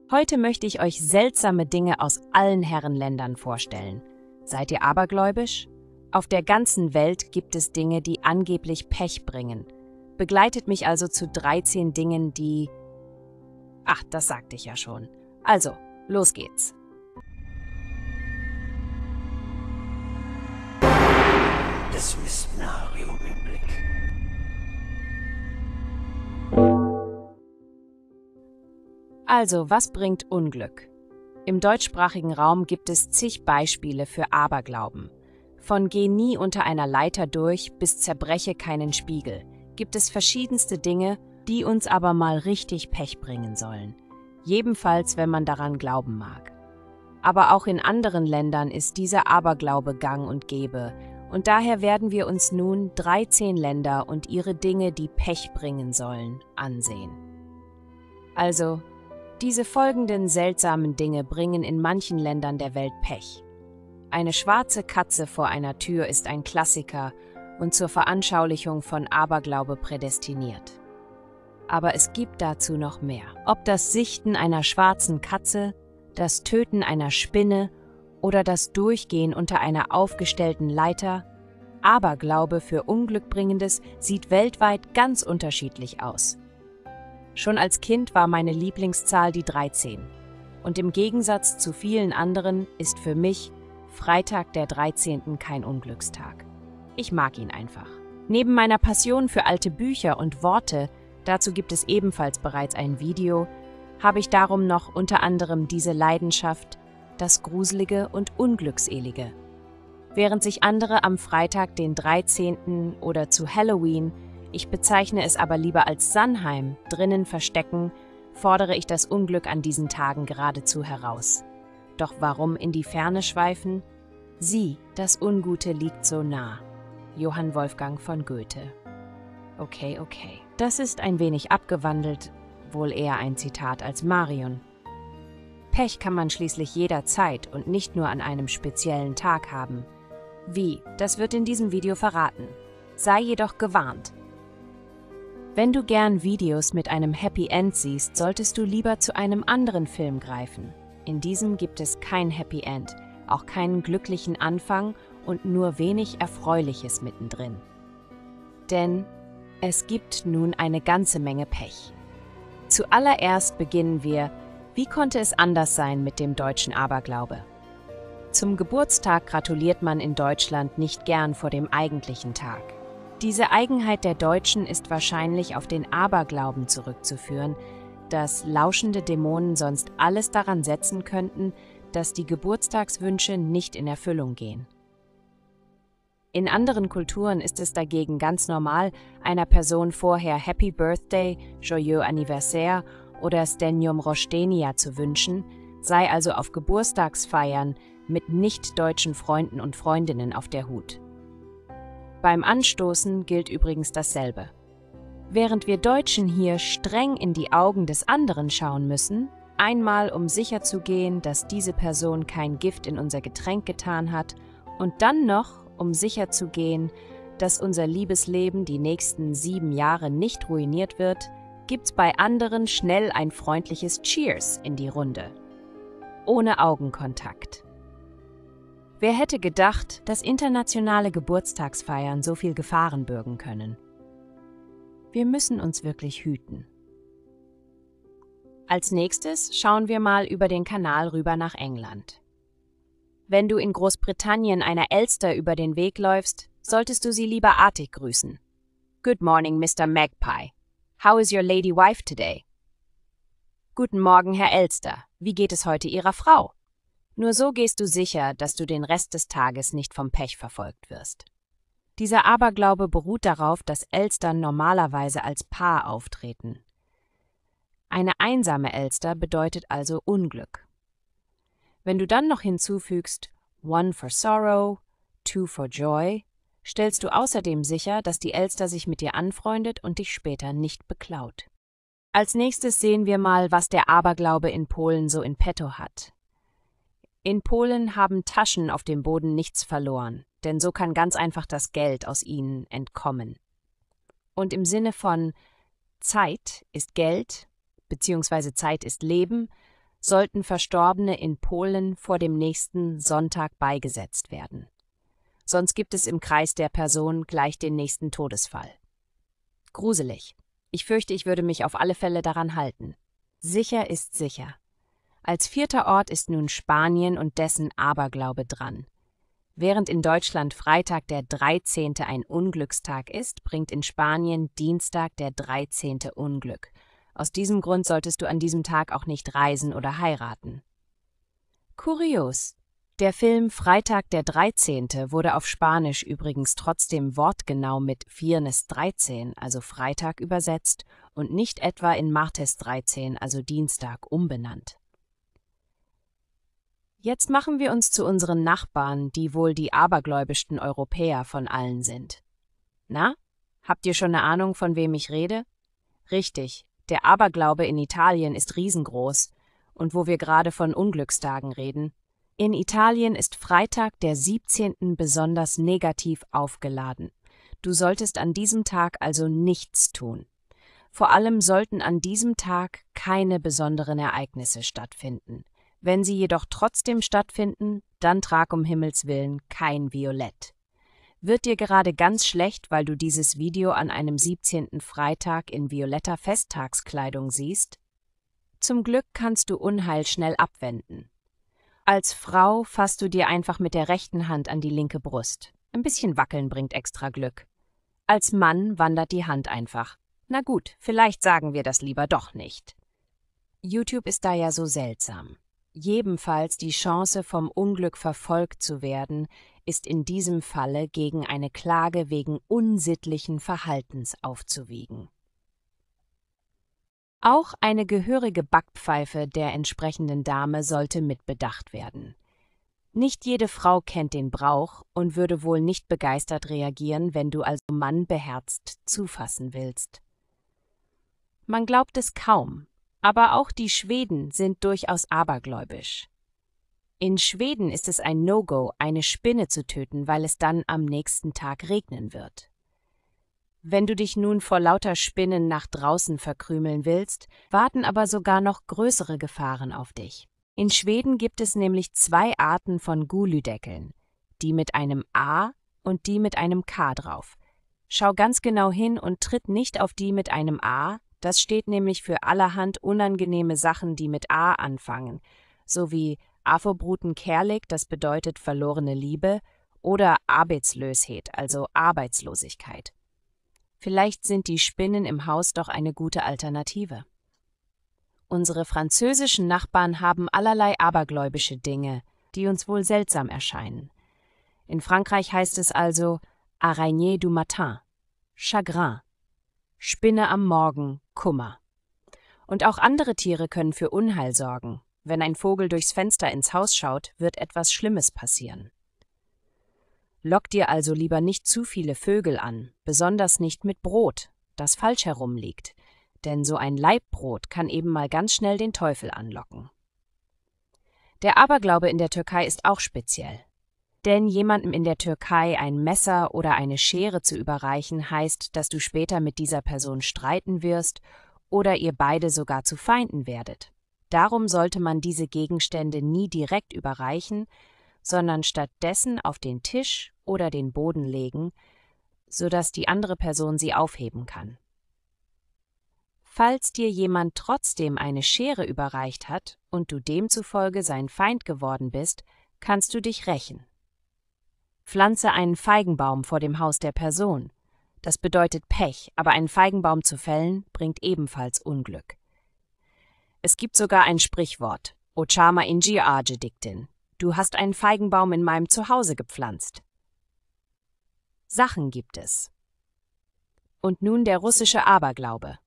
Heute möchte ich euch seltsame Dinge aus allen Herrenländern vorstellen. Seid ihr abergläubisch? Auf der ganzen Welt gibt es Dinge, die angeblich Pech bringen. Begleitet mich also zu 13 Dingen, die... Ach, das sagte ich ja schon. Also, los geht's. Das Mysterium im Blick. Also, was bringt Unglück? Im deutschsprachigen Raum gibt es zig Beispiele für Aberglauben. Von geh nie unter einer Leiter durch bis zerbreche keinen Spiegel gibt es verschiedenste Dinge, die uns aber mal richtig Pech bringen sollen. Jedenfalls, wenn man daran glauben mag. Aber auch in anderen Ländern ist dieser Aberglaube gang und gäbe. Und daher werden wir uns nun 13 Länder und ihre Dinge, die Pech bringen sollen, ansehen. Also, diese folgenden seltsamen Dinge bringen in manchen Ländern der Welt Pech. Eine schwarze Katze vor einer Tür ist ein Klassiker und zur Veranschaulichung von Aberglaube prädestiniert. Aber es gibt dazu noch mehr. Ob das Sichten einer schwarzen Katze, das Töten einer Spinne oder das Durchgehen unter einer aufgestellten Leiter, Aberglaube für Unglückbringendes sieht weltweit ganz unterschiedlich aus. Schon als Kind war meine Lieblingszahl die 13. Und im Gegensatz zu vielen anderen ist für mich Freitag der 13. kein Unglückstag. Ich mag ihn einfach. Neben meiner Passion für alte Bücher und Worte, dazu gibt es ebenfalls bereits ein Video, habe ich darum noch unter anderem diese Leidenschaft, das Gruselige und Unglückselige. Während sich andere am Freitag, den 13. oder zu Halloween, ich bezeichne es aber lieber als Samhain, drinnen verstecken, fordere ich das Unglück an diesen Tagen geradezu heraus. Doch warum in die Ferne schweifen? Sieh, das Ungute liegt so nah. Johann Wolfgang von Goethe. Okay. Das ist ein wenig abgewandelt, wohl eher ein Zitat als Marion. Pech kann man schließlich jederzeit und nicht nur an einem speziellen Tag haben. Wie? Das wird in diesem Video verraten. Sei jedoch gewarnt. Wenn du gern Videos mit einem Happy End siehst, solltest du lieber zu einem anderen Film greifen. In diesem gibt es kein Happy End, auch keinen glücklichen Anfang und nur wenig Erfreuliches mittendrin. Denn es gibt nun eine ganze Menge Pech. Zuallererst beginnen wir, wie konnte es anders sein mit dem deutschen Aberglaube? Zum Geburtstag gratuliert man in Deutschland nicht gern vor dem eigentlichen Tag. Diese Eigenheit der Deutschen ist wahrscheinlich auf den Aberglauben zurückzuführen, dass lauschende Dämonen sonst alles daran setzen könnten, dass die Geburtstagswünsche nicht in Erfüllung gehen. In anderen Kulturen ist es dagegen ganz normal, einer Person vorher Happy Birthday, Joyeux Anniversaire oder Stenjom Roštenia zu wünschen, sei also auf Geburtstagsfeiern mit nicht-deutschen Freunden und Freundinnen auf der Hut. Beim Anstoßen gilt übrigens dasselbe. Während wir Deutschen hier streng in die Augen des anderen schauen müssen, einmal um sicherzugehen, dass diese Person kein Gift in unser Getränk getan hat und dann noch, um sicherzugehen, dass unser Liebesleben die nächsten 7 Jahre nicht ruiniert wird, gibt's bei anderen schnell ein freundliches Cheers in die Runde. Ohne Augenkontakt. Wer hätte gedacht, dass internationale Geburtstagsfeiern so viel Gefahren bürgen können? Wir müssen uns wirklich hüten. Als nächstes schauen wir mal über den Kanal rüber nach England. Wenn du in Großbritannien einer Elster über den Weg läufst, solltest du sie lieber artig grüßen. Good morning, Mr. Magpie. How is your lady wife today? Guten Morgen, Herr Elster. Wie geht es heute Ihrer Frau? Nur so gehst du sicher, dass du den Rest des Tages nicht vom Pech verfolgt wirst. Dieser Aberglaube beruht darauf, dass Elstern normalerweise als Paar auftreten. Eine einsame Elster bedeutet also Unglück. Wenn du dann noch hinzufügst One for Sorrow, Two for Joy, stellst du außerdem sicher, dass die Elster sich mit dir anfreundet und dich später nicht beklaut. Als nächstes sehen wir mal, was der Aberglaube in Polen so in petto hat. In Polen haben Taschen auf dem Boden nichts verloren, denn so kann ganz einfach das Geld aus ihnen entkommen. Und im Sinne von Zeit ist Geld, beziehungsweise Zeit ist Leben, sollten Verstorbene in Polen vor dem nächsten Sonntag beigesetzt werden. Sonst gibt es im Kreis der Person gleich den nächsten Todesfall. Gruselig. Ich fürchte, ich würde mich auf alle Fälle daran halten. Sicher ist sicher. Als 4. Ort ist nun Spanien und dessen Aberglaube dran. Während in Deutschland Freitag der 13. ein Unglückstag ist, bringt in Spanien Dienstag der 13. Unglück. Aus diesem Grund solltest du an diesem Tag auch nicht reisen oder heiraten. Kurios. Der Film Freitag der 13. wurde auf Spanisch übrigens trotzdem wortgenau mit Viernes 13, also Freitag, übersetzt und nicht etwa in Martes 13, also Dienstag, umbenannt. Jetzt machen wir uns zu unseren Nachbarn, die wohl die abergläubischsten Europäer von allen sind. Na, habt ihr schon eine Ahnung, von wem ich rede? Richtig, der Aberglaube in Italien ist riesengroß. Und wo wir gerade von Unglückstagen reden, in Italien ist Freitag der 17. besonders negativ aufgeladen. Du solltest an diesem Tag also nichts tun. Vor allem sollten an diesem Tag keine besonderen Ereignisse stattfinden. Wenn sie jedoch trotzdem stattfinden, dann trag um Himmels Willen kein Violett. Wird dir gerade ganz schlecht, weil du dieses Video an einem 17. Freitag in violetter Festtagskleidung siehst? Zum Glück kannst du Unheil schnell abwenden. Als Frau fasst du dir einfach mit der rechten Hand an die linke Brust. Ein bisschen Wackeln bringt extra Glück. Als Mann wandert die Hand einfach. Na gut, vielleicht sagen wir das lieber doch nicht. YouTube ist da ja so seltsam. Jedenfalls die Chance, vom Unglück verfolgt zu werden, ist in diesem Falle gegen eine Klage wegen unsittlichen Verhaltens aufzuwiegen. Auch eine gehörige Backpfeife der entsprechenden Dame sollte mitbedacht werden. Nicht jede Frau kennt den Brauch und würde wohl nicht begeistert reagieren, wenn du als Mann beherzt zufassen willst. Man glaubt es kaum, aber auch die Schweden sind durchaus abergläubisch. In Schweden ist es ein No-Go, eine Spinne zu töten, weil es dann am nächsten Tag regnen wird. Wenn du dich nun vor lauter Spinnen nach draußen verkrümeln willst, warten aber sogar noch größere Gefahren auf dich. In Schweden gibt es nämlich 2 Arten von Gulydeckeln, die mit einem A und die mit einem K drauf. Schau ganz genau hin und tritt nicht auf die mit einem A, das steht nämlich für allerhand unangenehme Sachen, die mit A anfangen, sowie Afrobruten Kärlek, das bedeutet verlorene Liebe, oder Arbeitslöshet, also Arbeitslosigkeit. Vielleicht sind die Spinnen im Haus doch eine gute Alternative. Unsere französischen Nachbarn haben allerlei abergläubische Dinge, die uns wohl seltsam erscheinen. In Frankreich heißt es also Araignée du matin, Chagrin, Spinne am Morgen, Kummer. Und auch andere Tiere können für Unheil sorgen. Wenn ein Vogel durchs Fenster ins Haus schaut, wird etwas Schlimmes passieren. Lock dir also lieber nicht zu viele Vögel an, besonders nicht mit Brot, das falsch herum liegt, denn so ein Laibbrot kann eben mal ganz schnell den Teufel anlocken. Der Aberglaube in der Türkei ist auch speziell. Denn jemandem in der Türkei ein Messer oder eine Schere zu überreichen, heißt, dass du später mit dieser Person streiten wirst oder ihr beide sogar zu Feinden werdet. Darum sollte man diese Gegenstände nie direkt überreichen, sondern stattdessen auf den Tisch oder den Boden legen, sodass die andere Person sie aufheben kann. Falls dir jemand trotzdem eine Schere überreicht hat und du demzufolge sein Feind geworden bist, kannst du dich rächen. Pflanze einen Feigenbaum vor dem Haus der Person. Das bedeutet Pech, aber einen Feigenbaum zu fällen, bringt ebenfalls Unglück. Es gibt sogar ein Sprichwort, O chama inji age diktin. Du hast einen Feigenbaum in meinem Zuhause gepflanzt. Sachen gibt es. Und nun der russische Aberglaube.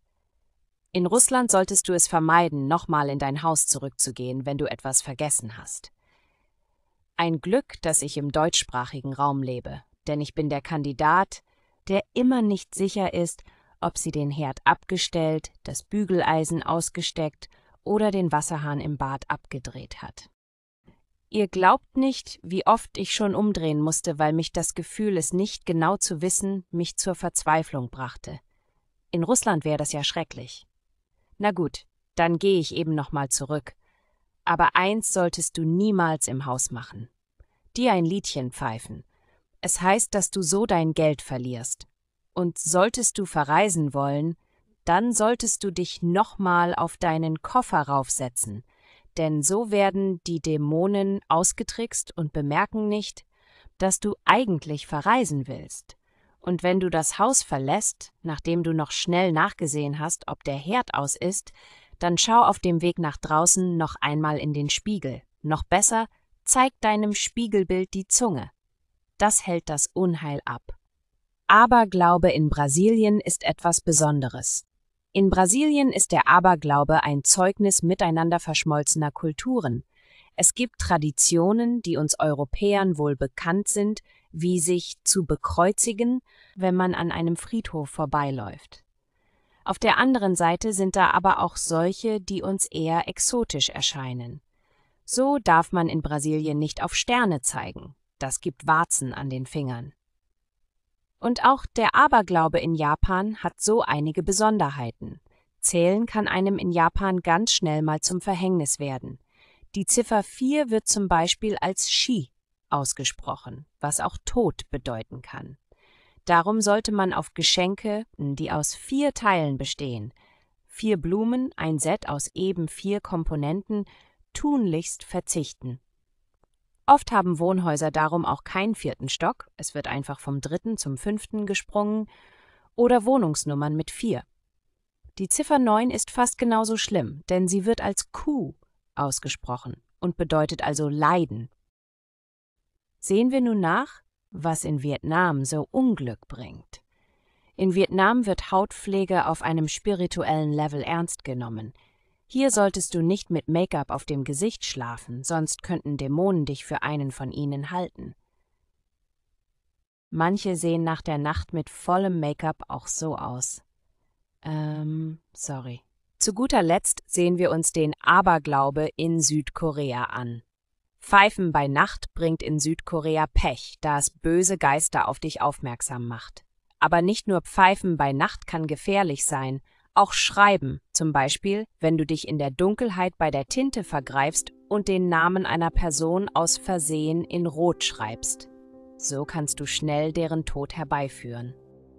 In Russland solltest du es vermeiden, nochmal in dein Haus zurückzugehen, wenn du etwas vergessen hast. Ein Glück, dass ich im deutschsprachigen Raum lebe, denn ich bin der Kandidat, der immer nicht sicher ist, ob sie den Herd abgestellt, das Bügeleisen ausgesteckt oder den Wasserhahn im Bad abgedreht hat. Ihr glaubt nicht, wie oft ich schon umdrehen musste, weil mich das Gefühl, es nicht genau zu wissen, mich zur Verzweiflung brachte. In Russland wäre das ja schrecklich. Na gut, dann gehe ich eben nochmal zurück Aber eins solltest du niemals im Haus machen: dir ein Liedchen pfeifen. Es heißt, dass du so dein Geld verlierst. Und solltest du verreisen wollen, dann solltest du dich nochmal auf deinen Koffer raufsetzen, denn so werden die Dämonen ausgetrickst und bemerken nicht, dass du eigentlich verreisen willst. Und wenn du das Haus verlässt, nachdem du noch schnell nachgesehen hast, ob der Herd aus ist, dann schau auf dem Weg nach draußen noch einmal in den Spiegel. Noch besser, zeig deinem Spiegelbild die Zunge. Das hält das Unheil ab. Aberglaube in Brasilien ist etwas Besonderes. In Brasilien ist der Aberglaube ein Zeugnis miteinander verschmolzener Kulturen. Es gibt Traditionen, die uns Europäern wohl bekannt sind, wie sich zu bekreuzigen, wenn man an einem Friedhof vorbeiläuft. Auf der anderen Seite sind da aber auch solche, die uns eher exotisch erscheinen. So darf man in Brasilien nicht auf Sterne zeigen. Das gibt Warzen an den Fingern. Und auch der Aberglaube in Japan hat so einige Besonderheiten. Zählen kann einem in Japan ganz schnell mal zum Verhängnis werden. Die Ziffer 4 wird zum Beispiel als Shi ausgesprochen, was auch Tod bedeuten kann. Darum sollte man auf Geschenke, die aus 4 Teilen bestehen, 4 Blumen, ein Set aus eben 4 Komponenten, tunlichst verzichten. Oft haben Wohnhäuser darum auch keinen 4. Stock, es wird einfach vom 3. zum 5. gesprungen, oder Wohnungsnummern mit 4. Die Ziffer 9 ist fast genauso schlimm, denn sie wird als Ku ausgesprochen und bedeutet also Leiden. Sehen wir nun nach, was in Vietnam so Unglück bringt. In Vietnam wird Hautpflege auf einem spirituellen Level ernst genommen. Hier solltest du nicht mit Make-up auf dem Gesicht schlafen, sonst könnten Dämonen dich für einen von ihnen halten. Manche sehen nach der Nacht mit vollem Make-up auch so aus. Sorry. Zu guter Letzt sehen wir uns den Aberglaube in Südkorea an. Pfeifen bei Nacht bringt in Südkorea Pech, da es böse Geister auf dich aufmerksam macht. Aber nicht nur Pfeifen bei Nacht kann gefährlich sein, auch Schreiben, zum Beispiel, wenn du dich in der Dunkelheit bei der Tinte vergreifst und den Namen einer Person aus Versehen in Rot schreibst. So kannst du schnell deren Tod herbeiführen.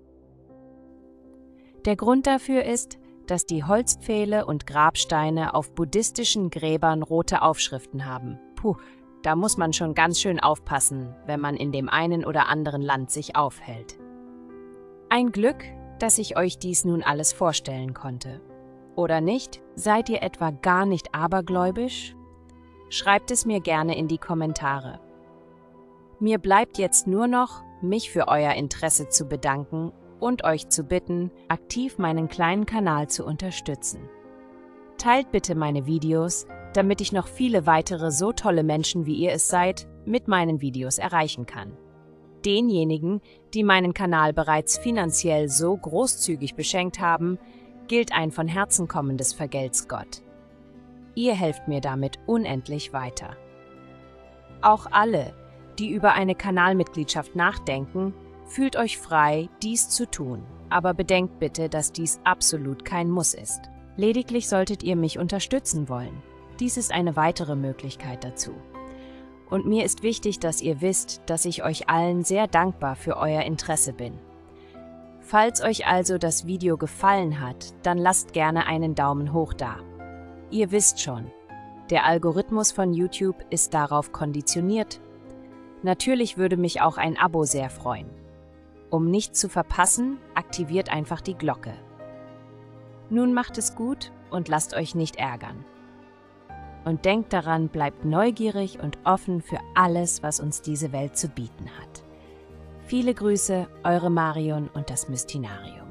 Der Grund dafür ist, dass die Holzpfähle und Grabsteine auf buddhistischen Gräbern rote Aufschriften haben. Puh, da muss man schon ganz schön aufpassen, wenn man in dem einen oder anderen Land sich aufhält. Ein Glück, dass ich euch dies nun alles vorstellen konnte. Oder nicht? Seid ihr etwa gar nicht abergläubisch? Schreibt es mir gerne in die Kommentare. Mir bleibt jetzt nur noch, mich für euer Interesse zu bedanken und euch zu bitten, aktiv meinen kleinen Kanal zu unterstützen. Teilt bitte meine Videos, damit ich noch viele weitere so tolle Menschen, wie ihr es seid, mit meinen Videos erreichen kann. Denjenigen, die meinen Kanal bereits finanziell so großzügig beschenkt haben, gilt ein von Herzen kommendes Vergelt's Gott. Ihr helft mir damit unendlich weiter. Auch alle, die über eine Kanalmitgliedschaft nachdenken, fühlt euch frei, dies zu tun, aber bedenkt bitte, dass dies absolut kein Muss ist. Lediglich solltet ihr mich unterstützen wollen. Dies ist eine weitere Möglichkeit dazu. Und mir ist wichtig, dass ihr wisst, dass ich euch allen sehr dankbar für euer Interesse bin. Falls euch also das Video gefallen hat, dann lasst gerne einen Daumen hoch da. Ihr wisst schon, der Algorithmus von YouTube ist darauf konditioniert. Natürlich würde mich auch ein Abo sehr freuen. Um nichts zu verpassen, aktiviert einfach die Glocke. Nun macht es gut und lasst euch nicht ärgern. Und denkt daran, bleibt neugierig und offen für alles, was uns diese Welt zu bieten hat. Viele Grüße, eure Marion und das Mystinarium.